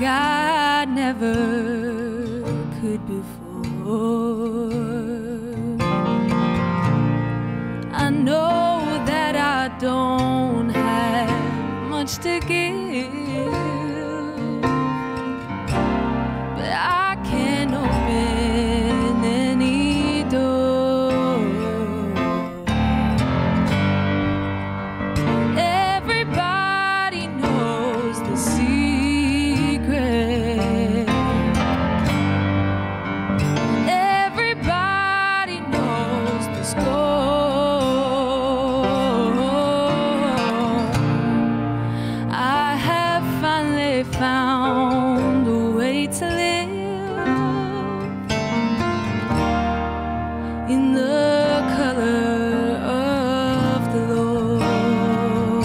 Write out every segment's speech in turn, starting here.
like I never could before. I know that I don't have much to give, but I can open any door. Everybody knows the secret. Everybody knows the score. I have finally found a way to live in the color of the Lord.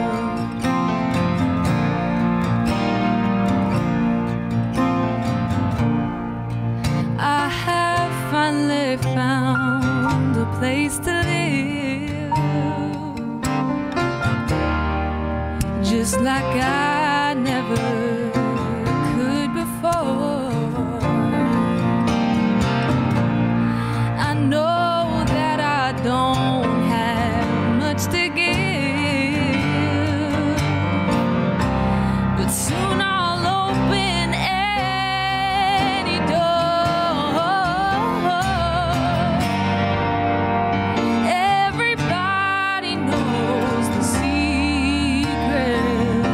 I have finally found a place to live, just like I never could before. I know that I don't have much to give, but soon I'll open any door. Everybody knows the secret.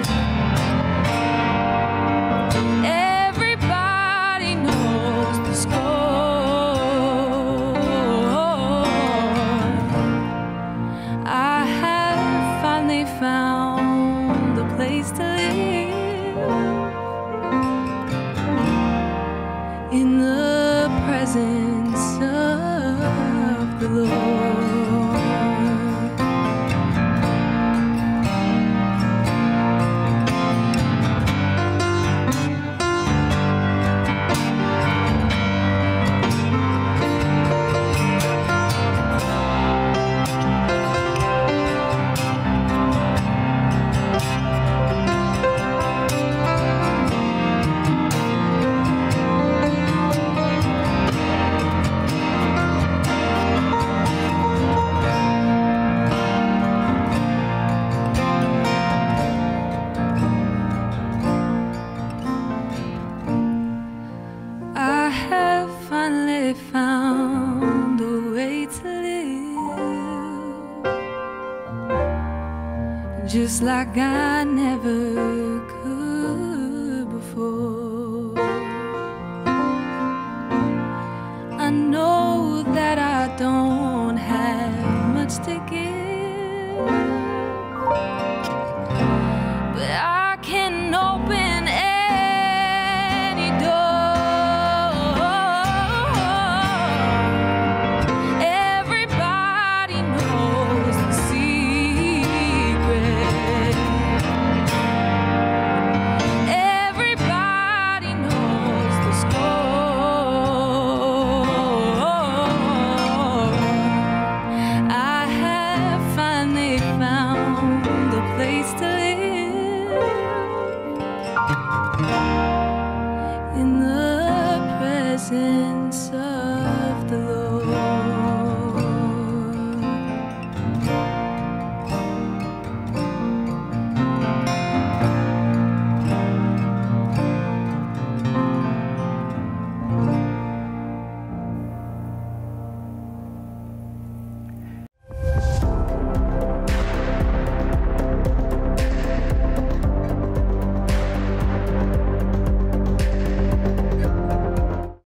Everybody knows the score. I have finally found a place to live in the presence of the Lord. I have finally found a way to live, just like I never